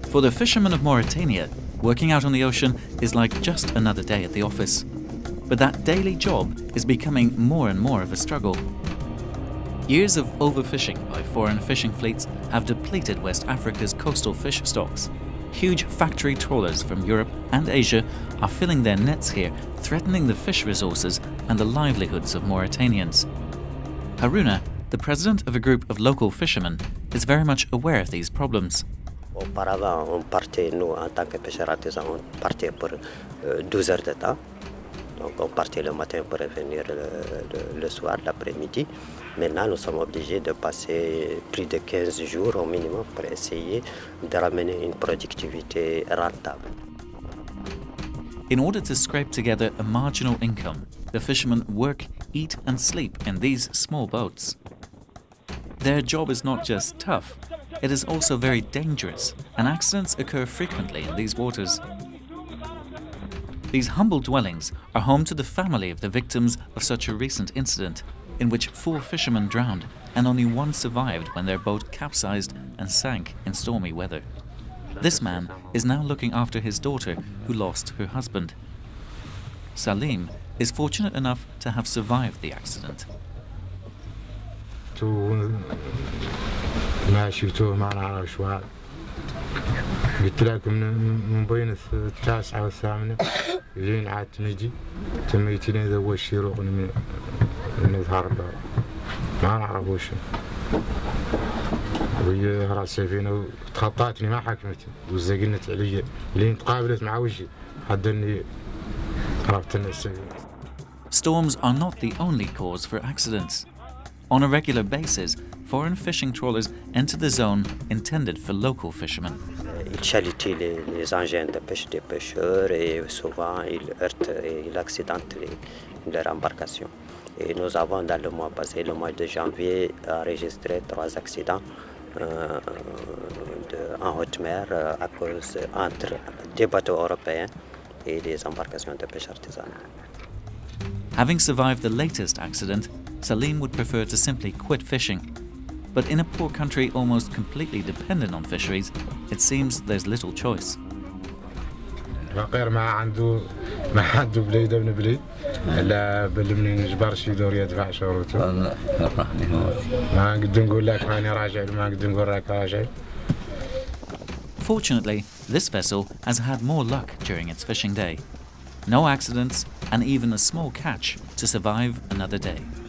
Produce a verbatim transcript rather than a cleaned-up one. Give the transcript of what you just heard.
For the fishermen of Mauritania, working out on the ocean is like just another day at the office. But that daily job is becoming more and more of a struggle. Years of overfishing by foreign fishing fleets have depleted West Africa's coastal fish stocks. Huge factory trawlers from Europe and Asia are filling their nets here, threatening the fish resources and the livelihoods of Mauritanians. Haruna, the president of a group of local fishermen, is very much aware of these problems. Auparavant, on partait, nous, en tant que pêcheurs artisans, on partait pour euh, douze heures de temps. Donc on partait le matin pour revenir le, le, le soir, l'après-midi. Maintenant, nous sommes obligés de passer plus de quinze jours au minimum pour essayer de ramener une productivité rentable. In order to scrape together a marginal income, the fishermen work, eat and sleep in these small boats. Their job is not just tough, it is also very dangerous, and accidents occur frequently in these waters. These humble dwellings are home to the family of the victims of such a recent incident, in which four fishermen drowned and only one survived when their boat capsized and sank in stormy weather. This man is now looking after his daughter, who lost her husband. Salim is fortunate enough to have survived the accident. قلت لكم من بين التاسعة والثامنة لين عاد تميجي تميتي لين ذا وش يروح من نظهر ما نعرف وش وهي راس سفينة وتخطاتني ما حكمتي وزقنت علي لين تقابلت مع وجهي حتى اني عرفت ان السفينة. Storms are not the only cause for accidents. On a regular basis, foreign fishing trawlers enter the zone intended for local fishermen. Ils chalutent les, les engins de pêche des pêcheurs et souvent ils heurtent et ils accidentent les, leur embarcation. Et nous avons dans le mois passé, le mois de janvier, enregistré trois accidents euh, de, en haute mer euh, à cause entre des bateaux européens et des embarcations de pêche artisanale. Having survived the latest accident, Salim would prefer to simply quit fishing. But in a poor country almost completely dependent on fisheries, it seems there's little choice. فقير ما عنده ما عنده بليد ابن بليد الا بل من نجبر شي دور يدفع شروطه ما نقدر نقول لك راني راجع ما نقدر نقول راك راجع. Fortunately, this vessel has had more luck during its fishing day. No accidents and even a small catch to survive another day.